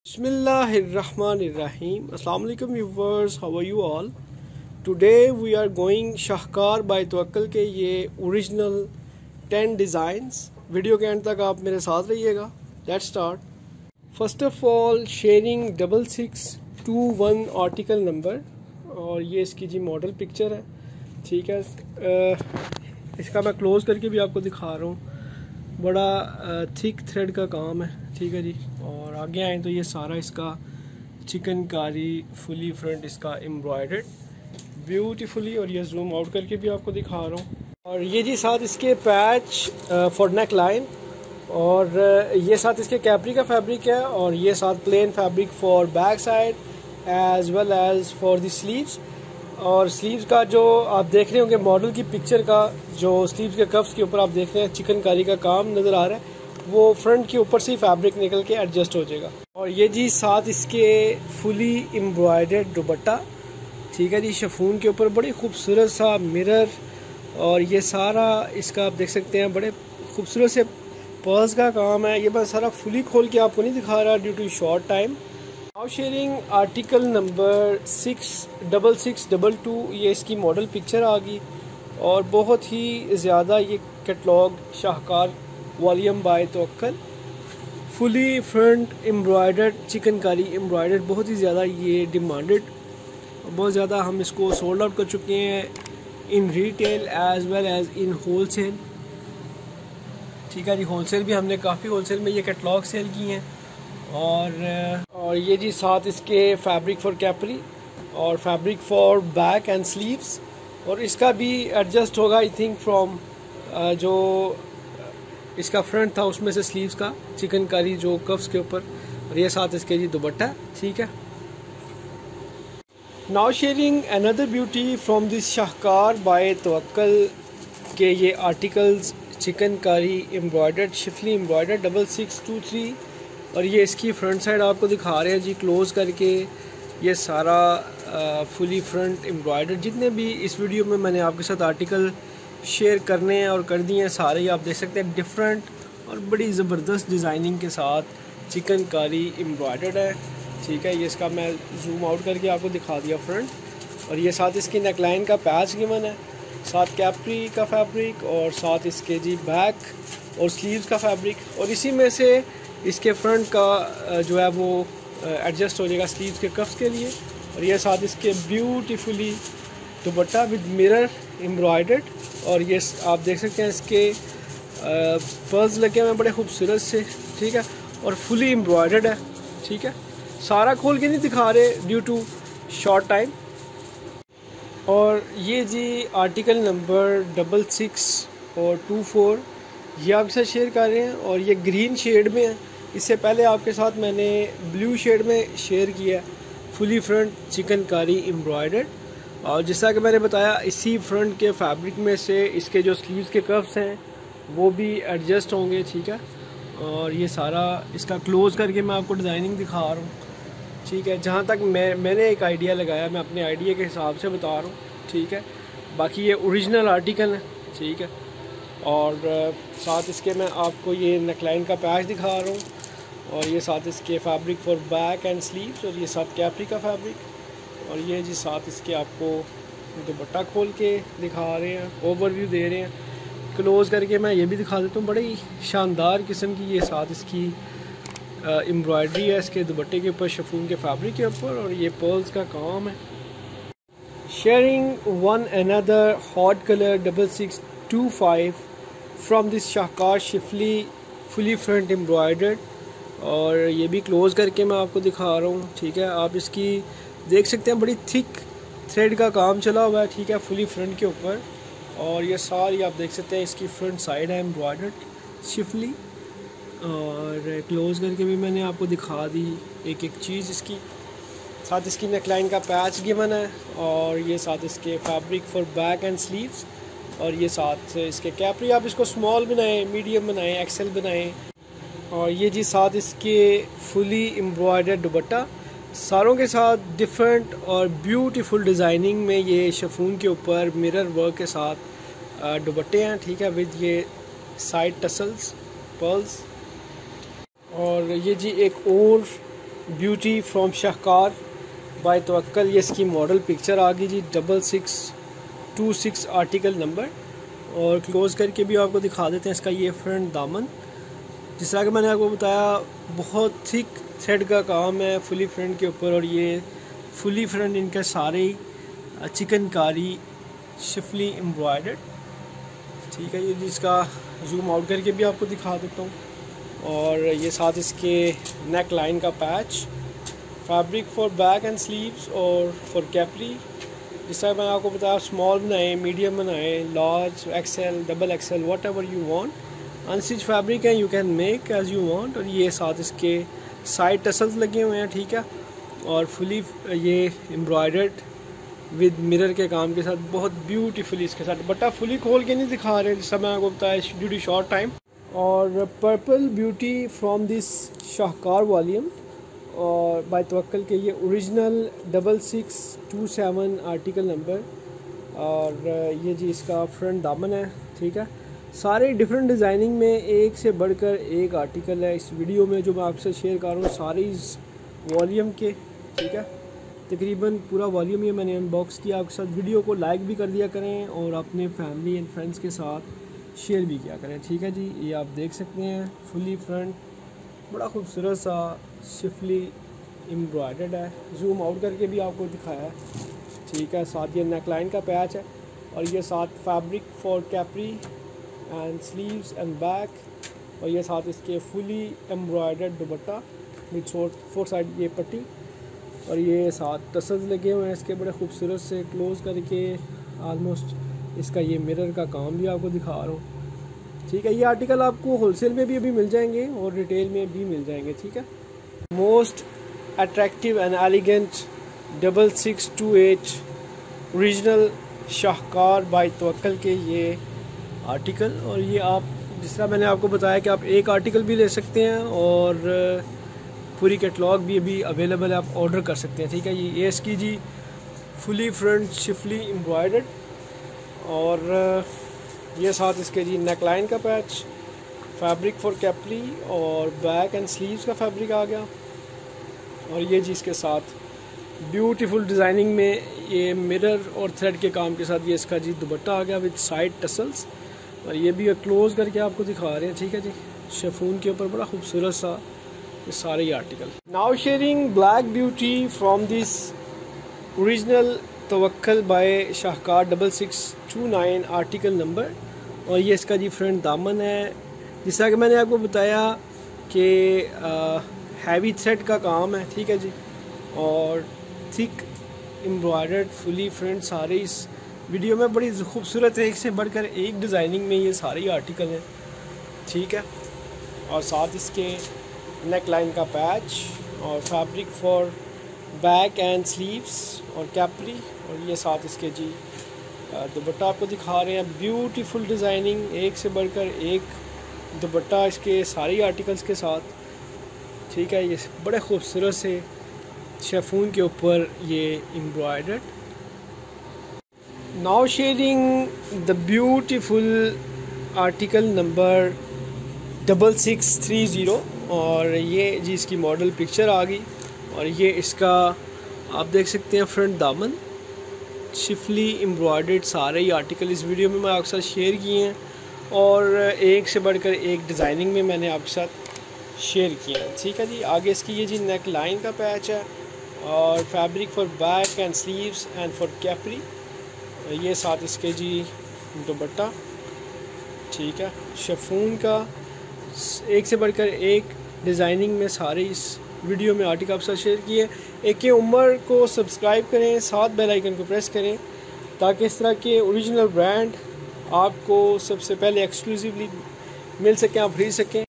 Bismillahirrahmanirrahim. Assalamu alaikum viewers, how are you all? Today we are going Shahkar by Tawakkal के ये original 10 designs. Video के end तक आप मेरे साथ रहिएगा। Let's start. First of all sharing 6621 article number और ये इसकी जी मॉडल पिक्चर है। ठीक है, इसका मैं क्लोज करके भी आपको दिखा रहा हूँ। बड़ा थिक थ्रेड का काम है। ठीक है जी, और आगे आए तो ये सारा इसका चिकनकारी फुली फ्रंट इसका एम्ब्रॉयडर्ड ब्यूटीफुली, और ये जूम आउट करके भी आपको दिखा रहा हूँ। और ये जी साथ इसके पैच फॉर नेक लाइन, और ये साथ इसके कैपरी का फैब्रिक है, और ये साथ plain fabric for back side as well as for the sleeves. और स्लीव्स का जो आप देख रहे होंगे मॉडल की पिक्चर का, जो स्लीव्स के कफ्स के ऊपर आप देख रहे हैं चिकनकारी का काम नज़र आ रहा है, वो फ्रंट के ऊपर से ही फैब्रिक निकल के एडजस्ट हो जाएगा। और ये जी साथ इसके फुली एम्ब्रॉयडर्ड दुपट्टा। ठीक है जी, शिफॉन के ऊपर बड़ी खूबसूरत सा मिरर, और ये सारा इसका आप देख सकते हैं बड़े खूबसूरत से पर्ल्स का काम है। ये बस सारा फुली खोल के आपको नहीं दिखा रहा due to short time. Now sharing article number 66622, ये इसकी मॉडल पिक्चर आ गई, और बहुत ही ज़्यादा ये catalogue Shahkar volume by Tawakkal fully front embroidered chikankari embroidered, बहुत ही ज़्यादा ये डिमांडेड, बहुत ज़्यादा हम इसको सोल्ड आउट कर चुके हैं in retail as well as in wholesale. ठीक है जी, होलसेल भी हमने काफ़ी होलसेल में ये कैटलॉग सेल किए हैं। और ये जी साथ इसके फैब्रिक फॉर कैपरी और fabric for back and sleeves, और इसका भी एडजस्ट होगा आई थिंक फ्रॉम जो इसका फ्रंट था उसमें से स्लीव्स का चिकनकारी जो कफ्स के ऊपर, और ये साथ इसके जी दुपट्टा। ठीक है, now sharing another beauty from this Shahkar by Tawakkal के ये articles chikankari embroidered schiffli embroidered 6623, और ये इसकी फ्रंट साइड आपको दिखा रहे हैं जी क्लोज करके। ये सारा फुली फ्रंट एम्ब्रॉयडर्ड, जितने भी इस वीडियो में मैंने आपके साथ आर्टिकल शेयर करने हैं और कर दिए हैं सारे ही आप देख सकते हैं डिफरेंट और बड़ी ज़बरदस्त डिज़ाइनिंग के साथ चिकनकारी एम्ब्रॉयडर्ड है। ठीक है, ये इसका मैं जूम आउट करके आपको दिखा दिया फ्रंट, और ये साथ इसकी नेकलाइन का पैच गिवन है, साथ कैपरी का फैब्रिक, और साथ इसके जी बैक और स्लीव्स का फैब्रिक, और इसी में से इसके फ्रंट का जो है वो एडजस्ट हो जाएगा स्लीव्स के कफ्स के लिए। और ये साथ इसके beautifully dupatta with mirror embroidered, और ये आप देख सकते हैं इसके पर्ल्स लगे हुए हैं बड़े खूबसूरत से। ठीक है, और फुली एम्ब्रॉयडर्ड है। ठीक है, सारा खोल के नहीं दिखा रहे ड्यू टू शॉर्ट टाइम। और ये जी आर्टिकल नंबर 6624 ये आपके साथ शेयर कर रहे हैं, और ये ग्रीन शेड में है। इससे पहले आपके साथ मैंने ब्लू शेड में शेयर किया फुली फ्रंट चिकनकारी एम्ब्रॉयडर्ड, और जैसा कि मैंने बताया इसी फ्रंट के फैब्रिक में से इसके जो स्लीव्स के कफ्स हैं वो भी एडजस्ट होंगे। ठीक है, और ये सारा इसका क्लोज करके मैं आपको डिज़ाइनिंग दिखा रहा हूँ। ठीक है, जहाँ तक मैंने एक आइडिया लगाया मैं अपने आइडिया के हिसाब से बता रहा हूँ। ठीक है, बाकी ये ओरिजिनल आर्टिकल है। ठीक है, और साथ इसके मैं आपको ये नेकलाइन का पैच दिखा रहा हूँ, और ये साथ इसके fabric for back and sleeves, और ये साथ कैपरी का फैब्रिक, और ये जी साथ इसके आपको दुपट्टा खोल के दिखा रहे हैं, ओवरव्यू दे रहे हैं। क्लोज करके मैं ये भी दिखा देता हूँ, बड़ी शानदार किस्म की ये साथ इसकी एम्ब्रॉयडरी है इसके दुपट्टे के ऊपर शिफॉन के फैब्रिक के ऊपर, और ये पर्ल्स का काम है। Sharing one another hot colour 6625 from this Shahkar schiffli fully front embroidered, और ये भी क्लोज करके मैं आपको दिखा रहा हूँ। ठीक है, आप इसकी देख सकते हैं बड़ी थिक थ्रेड का काम चला हुआ है। ठीक है, फुली फ्रंट के ऊपर, और ये सारी आप देख सकते हैं इसकी फ्रंट साइड है एम्ब्रॉयडर्ड शिफली, और क्लोज करके भी मैंने आपको दिखा दी एक एक चीज़ इसकी। साथ इसकी नेकलाइन का पैच गिवन है, और ये साथ इसके fabric for back and sleeves, और ये साथ इसके कैपरी। आप इसको स्मॉल बनाएं, मीडियम बनाएं, एक्सेल बनाएं। और ये जी साथ इसके फुली एम्ब्रॉयडर्ड दुपट्टा, सारों के साथ डिफरेंट और ब्यूटीफुल डिज़ाइनिंग में ये शिफॉन के ऊपर मिरर वर्क के साथ दुपट्टे हैं। ठीक है, विद ये साइड टसल्स पर्ल्स, और ये जी एक और beauty from Shahkar by Tawakkal. ये इसकी मॉडल पिक्चर आ गई जी, 6626 आर्टिकल नंबर। और क्लोज करके भी आपको दिखा देते हैं इसका ये फ्रंट दामन। जिस तरह कि मैंने आपको बताया, बहुत थिक थ्रेड का काम है फुली फ्रंट के ऊपर। और ये फुली फ्रंट इनके सारे चिकनकारी शिफली एम्ब्रॉयडर्ड। ठीक है, ये जिसका जूम आउट करके भी आपको दिखा देता हूँ। और ये साथ इसके नेक लाइन का patch, fabric for back and sleeves और फॉर कैपरी। जिस तरह मैंने आपको बताया, स्मॉल बनाए, मीडियम बनाए, large, XL, double XL, whatever you want. Unstitch fabric है, you can make as you want. और ये साथ इसके साइड टसल्स लगे हुए हैं। ठीक है, और फुली ये एम्ब्रॉयडर्ड विद मिरर के काम के साथ बहुत ब्यूटीफुली इसके साथ दुपट्टा फुली खोल के नहीं दिखा रहे, जिस मैंने आपको बताया, ड्यू टू शॉर्ट टाइम। और purple beauty from this Shahkar volume और बाय तवक्कल के ये ओरिजिनल 6627 आर्टिकल नंबर। और ये जी इसका फ्रंट दामन है। ठीक है, सारे डिफरेंट डिज़ाइनिंग में एक से बढ़कर एक आर्टिकल है इस वीडियो में जो मैं आपसे शेयर कर रहा हूँ, सारे इस वॉल्यूम के। ठीक है, तकरीबन पूरा वॉल्यूम ये मैंने अनबॉक्स किया आपके साथ। वीडियो को लाइक भी कर दिया करें और अपने फैमिली एंड फ्रेंड्स के साथ शेयर भी किया करें। ठीक है जी, ये आप देख सकते हैं फुली फ्रंट, बड़ा खूबसूरत सा शिफली एम्ब्रॉयडर्ड है। जूम आउट करके भी आपको दिखाया है। ठीक है, साथ ये नेक लाइन का पैच है और ये साथ fabric for capri and sleeves and back. और ये साथ इसके fully embroidered dupatta with four side ये पट्टी। और ये साथ टसल्स लगे हुए हैं इसके बड़े खूबसूरत से, क्लोज करके आलमोस्ट इसका ये मिरर का काम भी आपको दिखा रहा हूँ। ठीक है, ये आर्टिकल आपको होलसेल में भी अभी मिल जाएंगे और रिटेल में भी मिल जाएंगे। ठीक है, most attractive and elegant 6628 original Shahkar by Tawakkal के ये आर्टिकल। और ये आप जिस तरह मैंने आपको बताया कि आप एक आर्टिकल भी ले सकते हैं और पूरी कैटलॉग भी अभी अवेलेबल है, आप ऑर्डर कर सकते हैं। ठीक है, ये इसकी जी फुली फ्रंट शिफली एम्ब्रॉयडर्ड। और ये साथ इसके जी नेक लाइन का पैच, फैब्रिक फॉर कैपरी और बैक एंड स्लीव्स का फैब्रिक आ गया। और ये जी इसके साथ ब्यूटीफुल डिज़ाइनिंग में ये मिरर और थ्रेड के काम के साथ ये इसका जी दुपट्टा आ गया विद साइड टसल्स। और ये भी क्लोज करके आपको दिखा रहे हैं। ठीक है जी, शिफॉन के ऊपर बड़ा खूबसूरत सा ये सारे ही article. Now sharing black beauty from this original Tawakkal by Shahkar 6629 article number. और ये इसका जी फ्रंट दामन है। जिस तरह कि मैंने आपको बताया कि हैवी थ्रेड का काम है। ठीक है जी, और थिक एम्ब्रॉयडर्ड फुली फ्रंट सारे इस वीडियो में बड़ी खूबसूरत है, एक से बढ़कर एक डिज़ाइनिंग में ये सारे ही आर्टिकल हैं। ठीक है, और साथ इसके नेक लाइन का पैच और fabric for back and sleeves और कैपरी। और ये साथ इसके जी दुपट्टा आपको दिखा रहे हैं, ब्यूटीफुल डिज़ाइनिंग, एक से बढ़कर एक दुपट्टा इसके सारी आर्टिकल्स के साथ। ठीक है, ये बड़े खूबसूरत से शिफॉन के ऊपर ये embroidered. Now sharing the beautiful article number 6630। और ये जी इसकी मॉडल पिक्चर आ गई। और ये इसका आप देख सकते हैं फ्रंट दामन, शिफली एम्ब्रॉयडर्ड सारे ही आर्टिकल इस वीडियो में मैं आपके साथ शेयर किए हैं। और एक से बढ़कर एक डिज़ाइनिंग में मैंने आपके साथ शेयर किया है। ठीक है जी, आगे इसकी ये जी नेक लाइन का पैच है और fabric for back and sleeves and for capri. ये साथ इसके जी दुपट्टा। ठीक है, शिफॉन का एक से बढ़कर एक डिज़ाइनिंग में सारे इस वीडियो में आर्टिकल आपके साथ शेयर किए। एक उमर को सब्सक्राइब करें, साथ बेल आइकन को प्रेस करें ताकि इस तरह के ओरिजिनल ब्रांड आपको सबसे पहले एक्सक्लूसिवली मिल सकें, आप खरीद सकें।